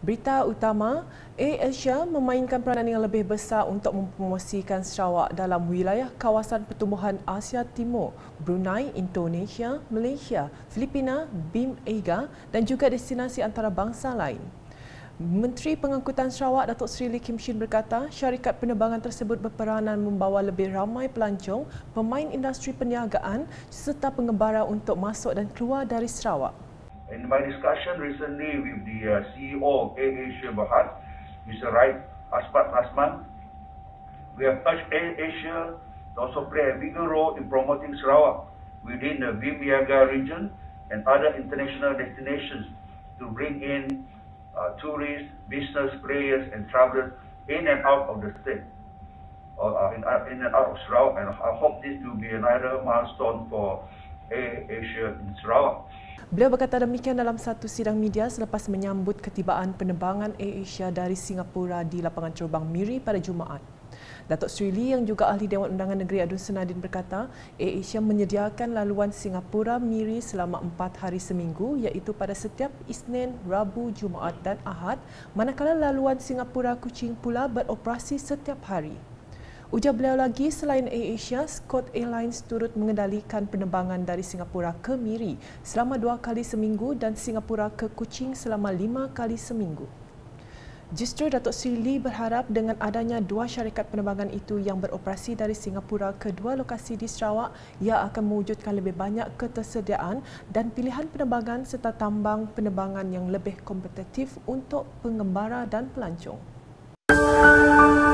Berita utama, AirAsia memainkan peranan yang lebih besar untuk mempromosikan Sarawak dalam wilayah kawasan pertumbuhan Asia Timur, Brunei, Indonesia, Malaysia, Filipina, BIM AGA dan juga destinasi antarabangsa lain. Menteri Pengangkutan Sarawak Datuk Seri Lee Kim Shin berkata, syarikat penerbangan tersebut berperanan membawa lebih ramai pelancong, pemain industri perniagaan serta pengembara untuk masuk dan keluar dari Sarawak. In my discussion recently with the CEO of AirAsia Berhad, Mr. Raid Aspat Asman, we have urged AirAsia to also play a bigger role in promoting Sarawak within the BIM-Niaga region and other international destinations to bring in tourists, business players and travelers in and out of the state, or in and out of Sarawak. And I hope this will be another milestone for AirAsia in Sarawak. Beliau berkata demikian dalam satu sidang media selepas menyambut ketibaan penerbangan AirAsia dari Singapura di lapangan terbang Miri pada Jumaat. Datuk Seri Lee yang juga Ahli Dewan Undangan Negeri Adun Senadin berkata, AirAsia menyediakan laluan Singapura Miri selama 4 hari seminggu iaitu pada setiap Isnin, Rabu, Jumaat dan Ahad, manakala laluan Singapura Kuching pula beroperasi setiap hari. Ujar beliau lagi, selain AirAsia, Scott Airlines turut mengendalikan penerbangan dari Singapura ke Miri selama 2 kali seminggu dan Singapura ke Kuching selama 5 kali seminggu. Justru Datuk Seri Lee berharap dengan adanya 2 syarikat penerbangan itu yang beroperasi dari Singapura ke 2 lokasi di Sarawak, ia akan mewujudkan lebih banyak ketersediaan dan pilihan penerbangan serta tambang penerbangan yang lebih kompetitif untuk pengembara dan pelancong.